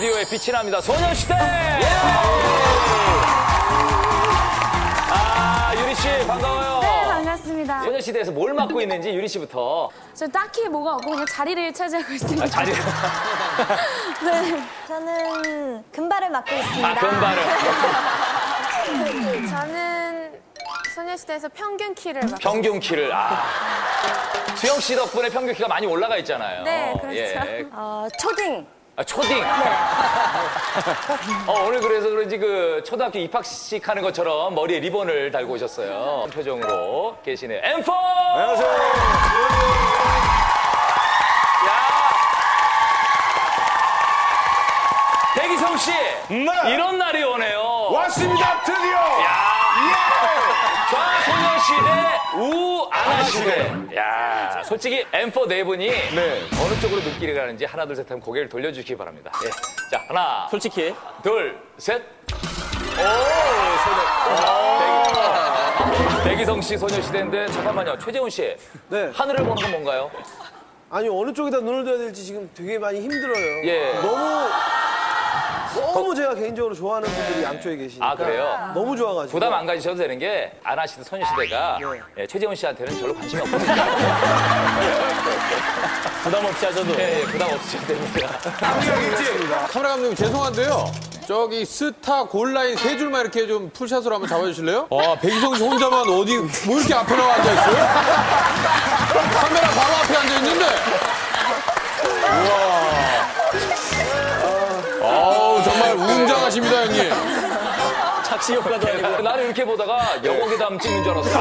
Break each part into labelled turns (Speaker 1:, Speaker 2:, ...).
Speaker 1: 라디오에 빛이 납니다. 소녀시대! 유리 씨 반가워요.
Speaker 2: 네, 반갑습니다.
Speaker 1: 소녀시대에서 뭘 맡고 있는지 유리 씨부터.
Speaker 2: 저 딱히 뭐가 없고 그냥 자리를 차지하고 있습니다.
Speaker 1: 자리를.
Speaker 2: 네.
Speaker 3: 저는 금발을 맡고 있습니다.
Speaker 1: 금발을.
Speaker 4: 저는 소녀시대에서 평균 키를 맡고
Speaker 1: 평균 키를. 수영 씨 덕분에 평균 키가 많이 올라가 있잖아요.
Speaker 4: 네, 그렇죠.
Speaker 1: 예.
Speaker 3: 초딩.
Speaker 1: 초딩. 오늘 그래서 그런지 그 초등학교 입학식 하는 것처럼 머리에 리본을 달고 오셨어요. 표정으로 계시네요. M4!
Speaker 5: 안녕하세요.
Speaker 1: 야. 백이성 씨.
Speaker 5: 네.
Speaker 1: 이런 날이 오네요.
Speaker 5: 왔습니다, 드디어.
Speaker 1: 좌소녀시대, 우아나시대. 야, 솔직히 M4 네 분이 어느 쪽으로 눈길이 가는지 하나, 둘, 셋 하면 고개를 돌려주시기 바랍니다. 예. 자, 하나.
Speaker 6: 솔직히.
Speaker 1: 둘, 셋. 백이성 씨 소녀시대인데, 잠깐만요. 최재훈 씨.
Speaker 7: 네.
Speaker 1: 하늘을 보는 건 뭔가요?
Speaker 7: 아니 어느 쪽에다 눈을 둬야 될지 지금 되게 많이 힘들어요.
Speaker 1: 예.
Speaker 7: 너무 제가 개인적으로 좋아하는 분들이 양쪽에 계시니까.
Speaker 1: 그래요?
Speaker 7: 너무 좋아가지고.
Speaker 1: 부담 안 가지셔도 되는 게, 아나시대, 소녀시대가 최재훈 씨한테는 별로 관심이 없거든요.
Speaker 6: 부담 없이 하셔도.
Speaker 1: 예, 부담 없으셔도 됩니다.
Speaker 8: 카메라 감독님 죄송한데요. 저기 스타 골라인 세 줄만 이렇게 좀 풀샷으로 한번 잡아주실래요? 백이성 씨 혼자만 어디 뭐 이렇게 앞에 나와 앉아있어요? 카메라 바로 앞에 앉아있는데. 우와. 정말 웅장하십니다, 형님.
Speaker 6: 착시 효과도 아니고.
Speaker 1: 나는 이렇게 보다가 여고괴담 찍는 줄 알았어.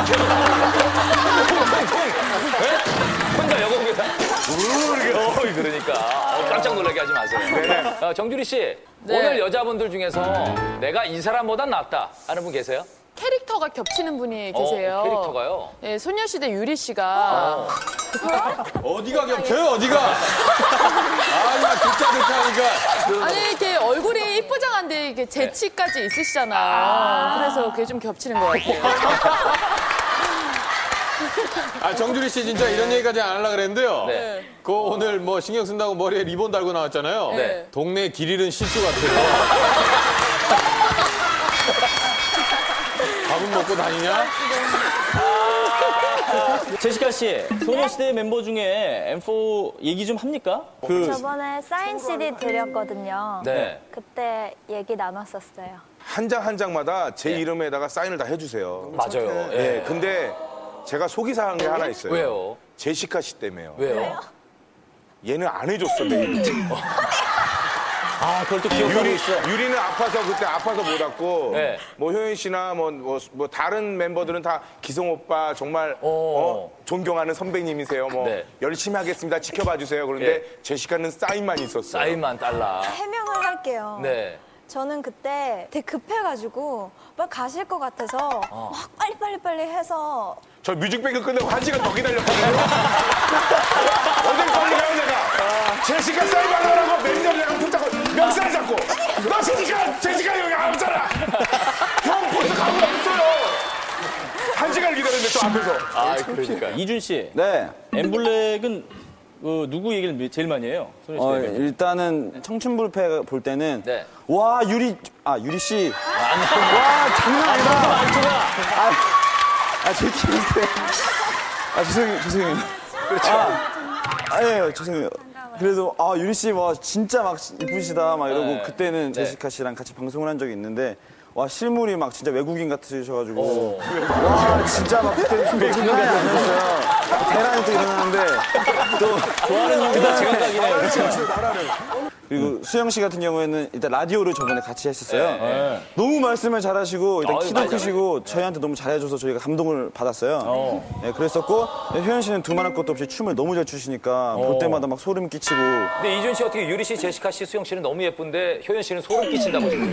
Speaker 1: 혼자 여고괴담. 그러니까. 깜짝 놀라게 하지 마세요. 정주리 씨, 오늘 여자분들 중에서 내가 이 사람보단 낫다 하는 분 계세요?
Speaker 4: 캐릭터가 겹치는 분이 계세요.
Speaker 1: 캐릭터가요?
Speaker 4: 네, 소녀시대 유리 씨가
Speaker 8: 어디가 겹쳐요, 어디가? 나 진짜 하니까.
Speaker 4: 아니 이렇게 얼굴이 이쁘장한데 이게 재치까지 있으시잖아요. 그래서 그게 좀 겹치는 것 같아요.
Speaker 8: 정주리 씨 진짜 이런 얘기까지 안 하려고 그랬는데요.
Speaker 1: 네.
Speaker 8: 그거 오늘 뭐 신경 쓴다고 머리에 리본 달고 나왔잖아요.
Speaker 1: 네.
Speaker 8: 동네 길 잃은 실주 같아요. 밥은 먹고 다니냐?
Speaker 6: 제시카 씨, 소녀시대 멤버 중에 M4 얘기 좀 합니까?
Speaker 3: 저번에 사인 CD 드렸거든요.
Speaker 1: 네.
Speaker 3: 그때 얘기 나눴었어요.
Speaker 5: 한 장 한 장마다 제 이름에다가 사인을 다 해주세요.
Speaker 1: 맞아요.
Speaker 5: 예. 근데 제가 속이 상한 게 하나 있어요.
Speaker 1: 왜요?
Speaker 5: 제시카 씨 때문에요.
Speaker 1: 왜요?
Speaker 5: 얘는 안 해줬어, 매일.
Speaker 6: 그걸 또 기억하고 있어.
Speaker 5: 유리는 그때 아파서 못 왔고,
Speaker 1: 네.
Speaker 5: 뭐 효연 씨나 뭐 다른 멤버들은 다 기성 오빠 정말 존경하는 선배님이세요.
Speaker 1: 네.
Speaker 5: 열심히 하겠습니다. 지켜봐 주세요. 그런데 제시카는 사인만 있었어요.
Speaker 1: 사인만 달라.
Speaker 3: 해명을 할게요.
Speaker 1: 네.
Speaker 3: 저는 그때 되게 급해가지고 막 가실 것 같아서 막 빨리 해서
Speaker 5: 저 뮤직뱅크 끝내고 1시간 더 기다렸거든요. 어딜 빨리 가요, 내가. 제시카 사인 받으라고 매니저를 내가 붙잡고 멱살 잡고. 너 제시카 여기 안 없잖아. 형 벌써 가고 없어요. 1시간을 기다렸는데 저 앞에서.
Speaker 1: 그러니까.
Speaker 6: 이준 씨.
Speaker 9: 네.
Speaker 6: 엠블랙은 누구 얘기를 제일 많이 해요? 소녀시대
Speaker 9: 일단은 청춘불패 볼 때는
Speaker 1: 네.
Speaker 9: 와 유리 씨. 와 장난 아니다. 제 키인데. 죄송해요.
Speaker 1: 그렇죠.
Speaker 9: 예, 죄송해요. 그래도 유리 씨 와 진짜 막 이쁘시다 막 이러고 그때는 제시카 씨랑 같이 방송을 한 적이 있는데 와 실물이 막 진짜 외국인 같으셔가지고 와 진짜 막 그때 장난이 아니었어요. 대란이 또 일어나는데 또
Speaker 6: 좋아하는 연기가 제각각이네요.
Speaker 9: 그리고 수영 씨 같은 경우에는 일단 라디오를 저번에 같이 했었어요. 너무 말씀을 잘하시고 일단 키도 크시고 저희한테 너무 잘해줘서 저희가 감동을 받았어요. 네, 그랬었고 효연 씨는 두말할 것도 없이 춤을 너무 잘 추시니까 볼 때마다 막 소름 끼치고.
Speaker 1: 근데 이준 씨 어떻게 유리 씨, 제시카 씨, 수영 씨는 너무 예쁜데 효연 씨는 소름 끼친다고 지금.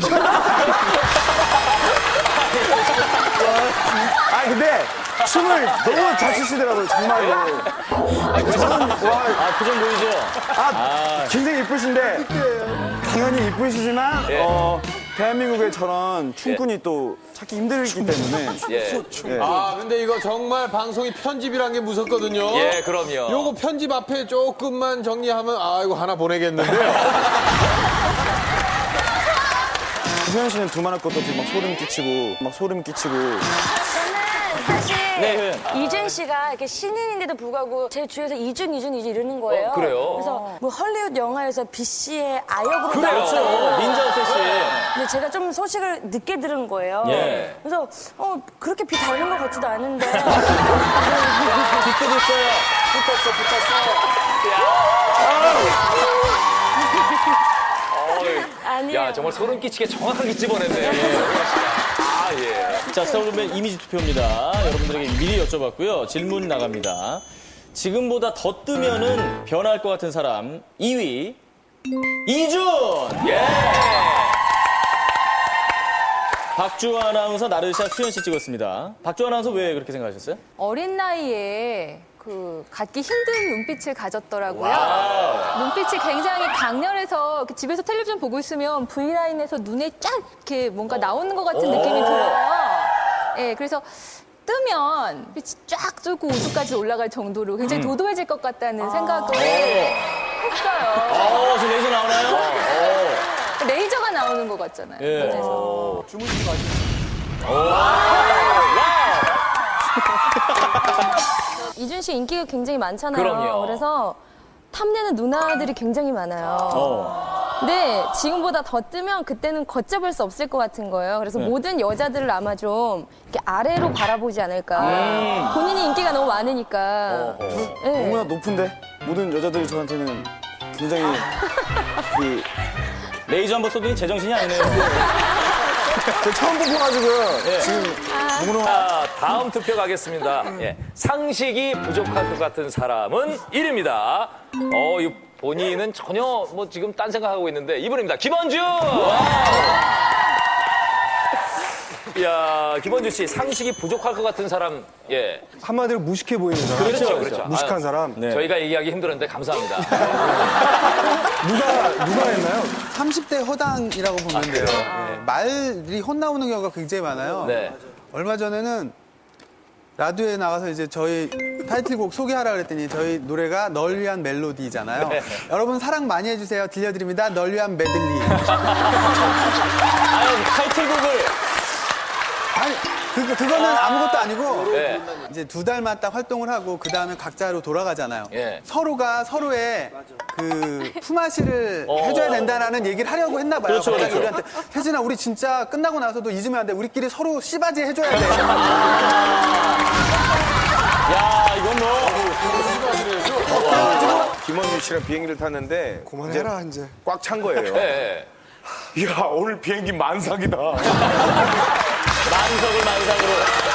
Speaker 9: 근데 춤을 너무 잘 추시더라고요, 정말로.
Speaker 6: 표정 보이죠?
Speaker 9: 굉장히 이쁘신데 당연히 이쁘시지만 대한민국에 저런 춤꾼이 또 찾기 힘들기 때문에.
Speaker 8: 근데 이거 정말 방송이 편집이란 게 무섭거든요.
Speaker 1: 예, 그럼요.
Speaker 8: 요거 편집 앞에 조금만 정리하면 이거 하나 보내겠는데요.
Speaker 9: 주현 씨는 두말할 것도 없이 막 소름 끼치고.
Speaker 3: 사실
Speaker 6: 네.
Speaker 3: 이준 씨가 이렇게 신인인데도 불구하고 제 주위에서 이준 이러는 거예요.
Speaker 1: 그래요?
Speaker 3: 그래서 뭐 헐리우드 영화에서 B 씨의 아역으로
Speaker 1: 그래요?
Speaker 3: 나왔죠.
Speaker 6: 닌자 어쌔신.
Speaker 3: 근데 제가 좀 소식을 늦게 들은 거예요.
Speaker 6: 예.
Speaker 3: 그래서 그렇게 비 닮은 것 같지도 않은데.
Speaker 6: 뒷뜰 있어요.
Speaker 3: 아니에요.
Speaker 1: 야, 정말 소름 끼치게 정확하게 집어냈네. 아, 예.
Speaker 6: 자, 스타그램의 이미지 투표입니다. 여러분들에게 미리 여쭤봤고요. 질문 나갑니다. 지금보다 더 뜨면은 변할 것 같은 사람 2위 이준!
Speaker 1: 예.
Speaker 6: 박주아 아나운서, 나르샤, 수현 씨 찍었습니다. 박주아 아나운서 왜 그렇게 생각하셨어요?
Speaker 4: 어린 나이에 그 갖기 힘든 눈빛을 가졌더라고요. 눈빛이 굉장히 강렬해서 이렇게 집에서 텔레비전 보고 있으면 V라인에서 눈에 쫙 이렇게 뭔가 나오는 것 같은 느낌이 들어요. 예, 그래서 뜨면 빛이 쫙 쏘고 우주까지 올라갈 정도로 굉장히 도도해질 것 같다는 생각을 했어요.
Speaker 6: 지금 레이저 나오나요?
Speaker 4: 레이저가 나오는 것 같잖아요.
Speaker 6: 예.
Speaker 4: 그래서.
Speaker 3: 이준 씨 인기가 굉장히 많잖아요.
Speaker 1: 그럼요.
Speaker 3: 그래서 탐내는 누나들이 굉장히 많아요. 근데 지금보다 더 뜨면 그때는 걷잡을 수 없을 것 같은 거예요. 그래서 모든 여자들을 아마 좀 이렇게 아래로 바라보지 않을까. 본인이 인기가 너무 많으니까. 네.
Speaker 9: 너무나 높은데 모든 여자들이 저한테는 굉장히
Speaker 6: 레이저 한번 쏘더니 제정신이 아니네요.
Speaker 9: 저 처음 보고가지고 지금 몽롱.
Speaker 1: 자, 다음 투표 가겠습니다. 예. 상식이 부족할 것 같은 사람은 1위입니다. 이 본인은 전혀 뭐 지금 딴 생각하고 있는데 이분입니다. 김원주! 이야, 김원주 씨, 상식이 부족할 것 같은 사람, 예.
Speaker 7: 한마디로 무식해 보이는 사람.
Speaker 1: 그렇죠.
Speaker 7: 무식한
Speaker 1: 아유,
Speaker 7: 사람.
Speaker 6: 네.
Speaker 1: 저희가 얘기하기 힘들었는데 감사합니다.
Speaker 7: 누가 했나요?
Speaker 10: 30대 허당이라고 보면 돼요. 네. 말이 혼나오는 경우가 굉장히 많아요.
Speaker 1: 네.
Speaker 10: 얼마 전에는 라디오에 나가서 이제 저희 타이틀곡 소개하라 그랬더니 저희 노래가 널 위한 멜로디잖아요.
Speaker 1: 네.
Speaker 10: 여러분 사랑 많이 해주세요. 들려드립니다. 널 위한 메들리.
Speaker 6: 타이틀곡을.
Speaker 10: 아니, 그거는 아무것도 아니고
Speaker 1: 네.
Speaker 10: 이제 2달만 딱 활동을 하고 그 다음에 각자로 돌아가잖아요.
Speaker 1: 예.
Speaker 10: 서로가 서로의 그 품앗이를 해줘야 된다라는 얘기를 하려고 했나 봐요.
Speaker 6: 그렇죠,
Speaker 10: 갑자기
Speaker 6: 그렇죠.
Speaker 10: 우리한테 혜진아 우리 진짜 끝나고 나서도 잊으면 안 돼. 우리끼리 서로 씨바지 해줘야 돼.
Speaker 6: 야, 이건 뭐.
Speaker 5: 김원준 씨랑 비행기를 탔는데
Speaker 7: 그만해라 이제.
Speaker 5: 꽉 찬 거예요.
Speaker 1: 예.
Speaker 5: 이야 오늘 비행기 만삭이다.
Speaker 6: 만석으로.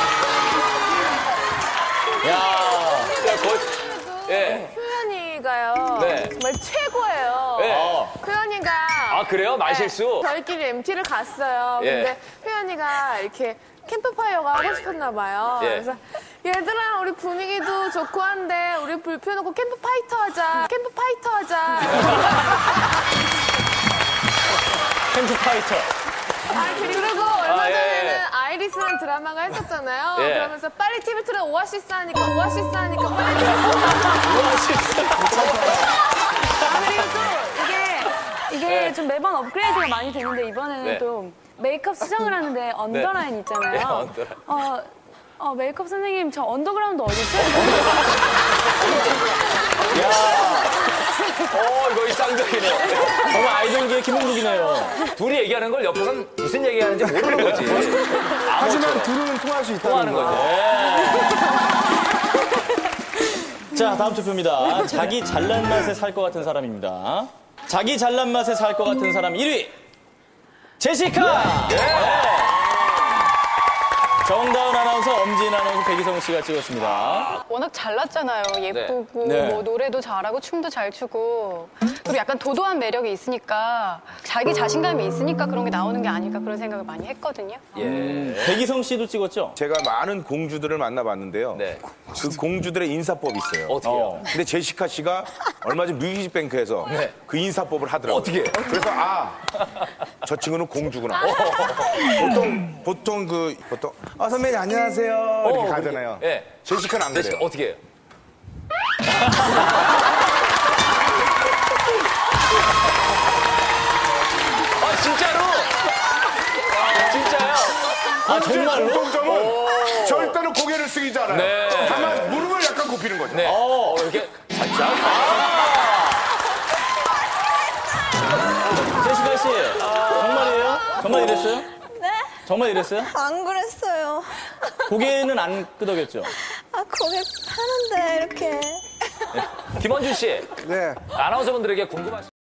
Speaker 6: 야.
Speaker 1: 거의, 예.
Speaker 11: 효연이가요.
Speaker 1: 네.
Speaker 11: 정말 최고예요.
Speaker 1: 예.
Speaker 11: 효연이가.
Speaker 1: 아, 그래요? 말실수?
Speaker 11: 저희끼리 MT를 갔어요.
Speaker 1: 예.
Speaker 11: 근데 효연이가 이렇게 캠프파이어가 하고 싶었나 봐요.
Speaker 1: 예.
Speaker 11: 그래서 얘들아 우리 분위기도 좋고 한데 우리 불 펴놓고 캠프파이터 하자.
Speaker 6: 캠프파이터.
Speaker 11: 그리고 얼마
Speaker 1: 예.
Speaker 11: 전에는 아이리스라는 드라마가 했었잖아요.
Speaker 1: 예.
Speaker 11: 그러면서 빨리 TV 틀어 오아시스 하니까 빨리 TV 틀어.
Speaker 2: 그리고 또 이게 좀 매번 업그레이드가 많이 되는데 이번에는
Speaker 1: 네.
Speaker 2: 또 메이크업 수정을 하는데 언더라인 있잖아요.
Speaker 1: 네, 언더라인.
Speaker 2: 메이크업 선생님 저 언더그라운드 어디죠?
Speaker 1: 이거 쌍적이네요.
Speaker 6: 정말 아이돌계의 김홍국이네요.
Speaker 1: 둘이 얘기하는 걸 옆에서는 무슨 얘기하는지 모르는 거지.
Speaker 7: 하지만 둘은 통할 수
Speaker 1: 통하는
Speaker 7: 있다는 거.
Speaker 1: 거지.
Speaker 6: 자, 다음 투표입니다. 자기 잘난 맛에 살 것 같은 사람입니다. 자기 잘난 맛에 살 것 같은 사람 1위. 제시카! 정다은 아나운서, 엄지인 아나운서, 백이성 씨가 찍었습니다.
Speaker 12: 워낙 잘났잖아요. 예쁘고
Speaker 6: 네.
Speaker 12: 뭐 노래도 잘하고 춤도 잘 추고 그리고 약간 도도한 매력이 있으니까 자기 자신감이 있으니까 그런 게 나오는 게 아닐까 그런 생각을 많이 했거든요.
Speaker 6: 백이성 씨도 찍었죠?
Speaker 5: 제가 많은 공주들을 만나봤는데요.
Speaker 1: 네.
Speaker 5: 그 공주들의 인사법이 있어요.
Speaker 1: 어떻게요?
Speaker 5: 근데 제시카 씨가 얼마 전 뮤직뱅크에서
Speaker 1: 네.
Speaker 5: 그 인사법을 하더라고요.
Speaker 1: 어떻게?
Speaker 5: 그래서 저 친구는 공주구나. 보통 선배님 안녕하세요 이렇게 가잖아요.
Speaker 1: 예.
Speaker 5: 제시카는 안 그래요.
Speaker 1: 제시카 어떻게 해요? 진짜로?
Speaker 6: 정말로?
Speaker 5: 공통점은 절대로 고개를 숙이지 않아요.
Speaker 1: 네.
Speaker 5: 다만 무릎을 약간 굽히는 거죠.
Speaker 1: 네. 이렇게 살짝.
Speaker 6: 제시카 씨, 정말이에요? 정말 이랬어요?
Speaker 13: 네?
Speaker 6: 정말 이랬어요?
Speaker 13: 안 그랬어요.
Speaker 6: 고개는 안 끄덕였죠?
Speaker 13: 아, 고개 파는데, 이렇게.
Speaker 1: 김원준 씨.
Speaker 10: 네.
Speaker 1: 아나운서분들에게 궁금하신